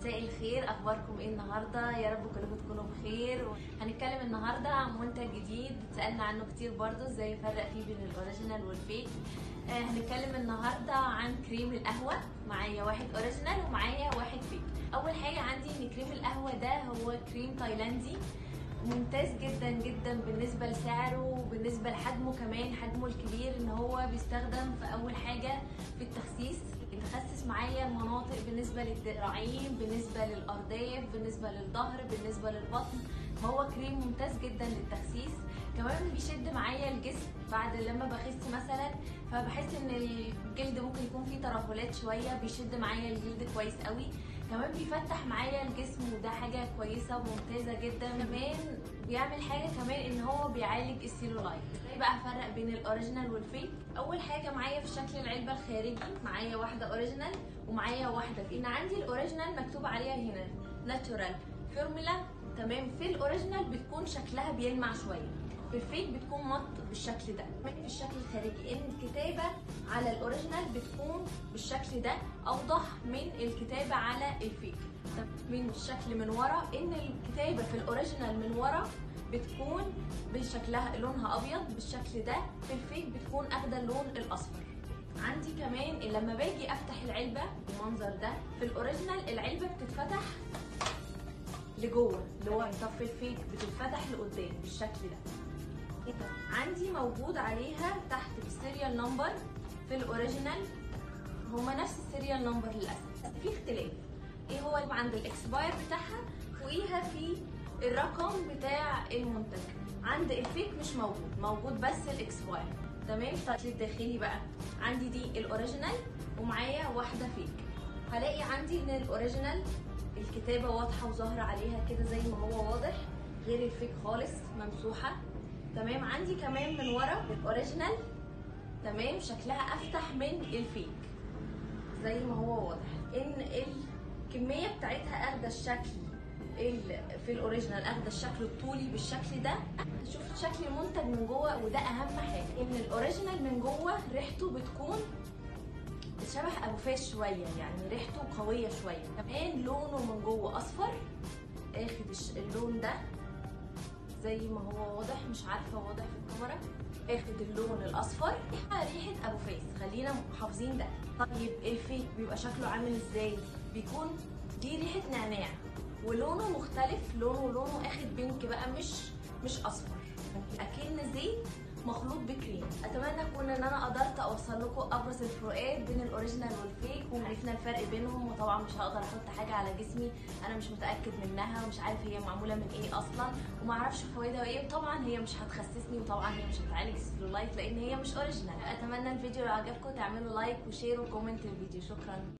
مساء الخير، اخباركم ايه النهارده؟ يا رب كلكم تكونوا بخير. هنتكلم النهارده عن منتج جديد اتسالنا عنه كتير برضو، ازاي نفرق فيه بين الاوريجينال والفيك. هنتكلم النهارده عن كريم القهوه. معايا واحد اوريجينال ومعايا واحد فيك. اول حاجه عندي ان كريم القهوه ده هو كريم تايلاندي ممتاز جدا جدا بالنسبه لسعره وبالنسبه لحجمه، كمان حجمه الكبير ان هو بيستخدم في اول حاجه في التخسيس. يتخسس معايا المناطق بالنسبه للذراعين، بالنسبه للارداف، بالنسبه للظهر، بالنسبه للبطن. هو كريم ممتاز جدا للتخسيس. كمان بيشد معايا الجسم بعد لما بخس مثلا، فبحس ان الجلد ممكن يكون فيه ترهلات شويه، بيشد معايا الجلد كويس قوي. كمان بيفتح معايا الجسم وده حاجه كويسه وممتازه جدا. كمان بيعمل حاجه كمان ان هو بيعالج السيلولايت. ازاي بقى افرق بين الاوريجينال والفيك؟ اول حاجه معايا في شكل العلبه الخارجي معايا واحده اوريجينال ومعايا واحده فيك. ان عندي الاوريجينال مكتوب عليها هنا ناتشورال فورمولا، تمام. في الاوريجينال بتكون شكلها بيلمع شويه، في الفيك بتكون مط بالشكل ده. في الشكل الخارجي ان الكتابه على الاوريجينال بتكون بالشكل ده اوضح من الكتابه على الفيك. من الشكل من ورا ان الكتابه في الاوريجينال من ورا بتكون بشكلها لونها ابيض بالشكل ده، في الفيك بتكون اخده اللون الاصفر. عندي كمان لما باجي افتح العلبه بالمنظر ده، في الاوريجينال العلبه بتتفتح لجوه، اللي هو طب في الفيك بتتفتح لقدام بالشكل ده. عندي موجود عليها تحت بالسيريال نمبر. في الاوريجينال هما نفس السيريال نمبر للاسف، في اختلاف. ايه هو اللي عند الاكسباير بتاعها فوقيها في الرقم بتاع المنتج. عند الفيك مش موجود بس الاكسباير، تمام. الشكل الداخلي بقى عندي دي الاوريجينال ومعايا واحده فيك. هلاقي عندي ان الاوريجينال الكتابه واضحه وظاهره عليها كده زي ما هو واضح، غير الفيك خالص ممسوحه، تمام. عندي كمان من ورا الاوريجينال، تمام، شكلها افتح من الفيك زي ما هو واضح. ان الكميه بتاعتها اخده الشكل في الاوريجينال اخده الشكل الطولي بالشكل ده. شوف شكل المنتج من جوه، وده اهم حاجه، ان الاوريجينال من جوه ريحته بتكون شبه ابو فاش شويه، يعني ريحته قويه شويه. كمان لونه من جوه اصفر، اخد اللون ده زي ما هو واضح، مش عارفه واضح في الكاميرا، اخد اللون الاصفر. ريحه ابو فاس، خلينا حافظين ده. طيب الفيك بيبقى شكله عامل ازاي؟ بيكون دي ريحه نعناع ولونه مختلف، لونه اخد بينك بقى، مش اصفر، اكن زيت مخلوط بكريم. اتمنى اكون ان انا قدرت اوصل لكم ابرز الفروقات بين الاوريجينال والفيك، وعرفنا الفرق بينهم. وطبعا مش هقدر احط حاجه على جسمي انا مش متاكد منها ومش عارف هي معموله من ايه اصلا، وما اعرفش فوائدها ايه. وطبعا هي مش هتخسسني، وطبعا هي مش هتعالج السيلولايت لان هي مش اوريجينال. اتمنى الفيديو لو عجبكم تعملوا لايك وشير وكومنت الفيديو. شكرا.